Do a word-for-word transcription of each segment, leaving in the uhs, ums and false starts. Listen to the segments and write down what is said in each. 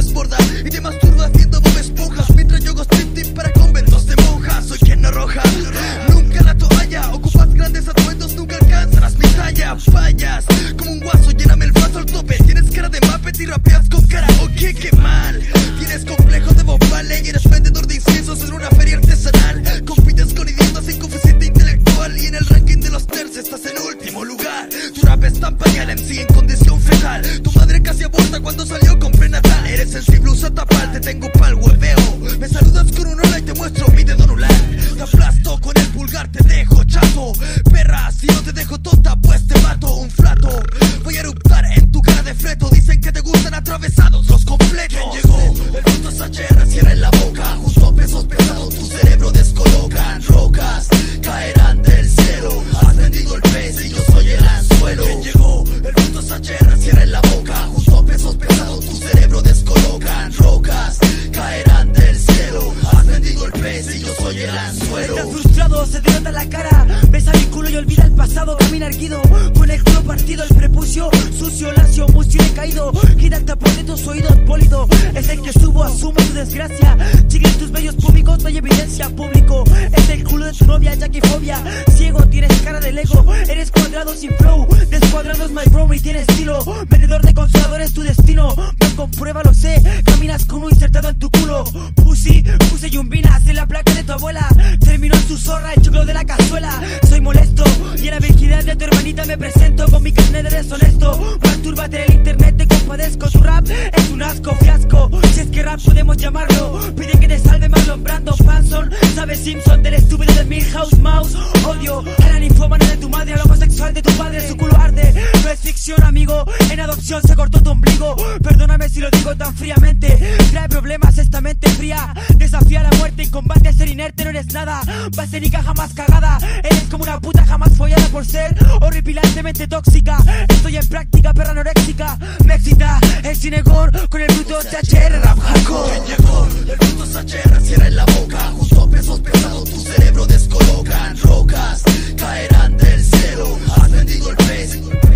desborda y te masturba haciendo Bob Esponjas, mientras yo hago striptease para conventos de monjas. Soy quien no arroja nunca la toalla, ocupas grandes atuendos, nunca alcanzarás mi talla. Fallas como un guaso, lléname el vaso al tope. Tienes cara de Muppet y rapeas con karaoke, qué mal. Tienes complejo de Bob Marley y eres vendedor de inciensos en una feria artesanal. Compites con idiotas sin coeficiente intelectual y en el ranking de los nerds estás en último lugar. Tu rap es tan pañal, M C en condición fetal. Tu madre casi aborta cuando salió con prenatal. Eres sensible, usa tapal, te tengo pa'l hueveo. Me saludas con un hola y te muestro mi dedo anular. Te aplasto con el pulgar, te dejo chato. Perra, si no te dejo tonta, pues te mato. Un flato, voy a eruptar en tu cara de fleto. Dicen que te gustan atravesados los completos. ¿Quién llegó? El puto es H R, cierra en la boca. Justo a pesos pesados tu cerebro descolocan. Rocas caerán del cielo. Has vendido el pez y yo soy el anzuelo. ¿Quién llegó? El puto es H R, cierra en la boca. Justo a pesos pesados tu cerebro descolocan. Rocas caerán del cielo. Has vendido el pez y yo soy el anzuelo. Estás frustrado, se te nota la cara. Besa mi culo y olvida el pasado. Camina erguido, con el culo partido. El prepucio sucio, lacio, musio decaído. Gira el tapón de tus oídos, pólido. Es el que subo, asumo tu desgracia. Chicle en tus bellos públicos, no hay evidencia. Público, es el culo de tu novia, Jackifobia. Ciego, tienes cara de Lego. Eres cuadrado sin flow. Descuadrado es my bro y tiene estilo. Vendedor de consoladores, tu destino. No comprueba, lo sé. Caminas con un insertado en tu culo. Pussy, puse yumbinas en la placa de tu abuela. Terminó en su zorra el choclo de la cazuela. Soy molesto y en la virginidad de tu hermanita me presento con mi carnet de deshonesto. Mastúrbate en el internet, te compadezco. Tu rap es un asco, fiasco. Si es que rap podemos llamarlo. Pide que te salve Marlon Brando, Fanson. Sabes Simpson del estúpido de Milhouse Mouse. Odio a la ninfómana de tu madre, al homosexual de tu padre. Su culo arde, no es ficción amigo. En adopción se cortó tu ombligo. Perdóname si lo digo tan fríamente. Trae problemas esta mente fría. Desafía la muerte en combate a ser inerte, no eres nada. Vasenica jamás cagada. Eres como una puta jamás follada por ser horripilantemente tóxica. Estoy en práctica, perra anoréxica. Me excita el cinegor con el bruto H R rap hardcore. ¿Quién llegó? El bruto es H R, cierra en la boca. Justo a pesos pesados tu cerebro descolocan. Rocas caerán del cielo. Has vendido el pez.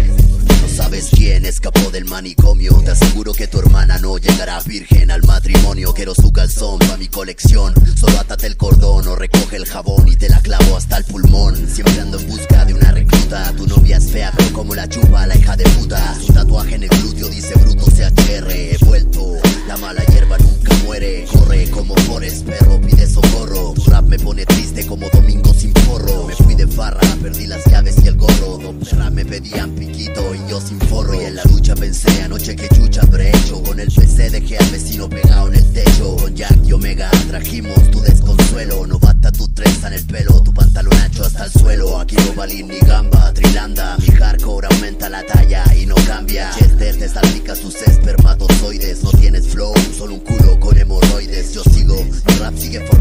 No sabes quién escapó del manicomio. Te aseguro que tu hermana no llegará virgen al matrimonio. Quiero su calzón pa' mi colección. Solo átate el cordón o recoge el jabón y te la clavo hasta el pulmón. Siempre ando en busca de una recluta. Tu novia es fea pero como la chupa la hija de puta. Su tatuaje en el glúteo dice bruto C H R. He vuelto, la mala hierba nunca muere. Corre como Forrest, perro pide socorro. Tu rap me pone triste como domingo sin porro. Me fui de farra, perdí las llaves y el gorro. Dos perras me pedían piquito y yo sin forro. Y en la ducha pensé anoche que chucha habré hecho. Con el P C dejé al vecino pegado en el techo. Con Jack y Omega trajimos tu desconsuelo. No basta tu trenza en el pelo, tu pantalón ancho hasta el suelo. Aquí no valí ni gamba, trilanda. Mi hardcore aumenta la talla y no cambia. Chester te salpica sus espermatozoides. No tienes flow, solo un culo con hemorroides. Yo sigo, mi rap sigue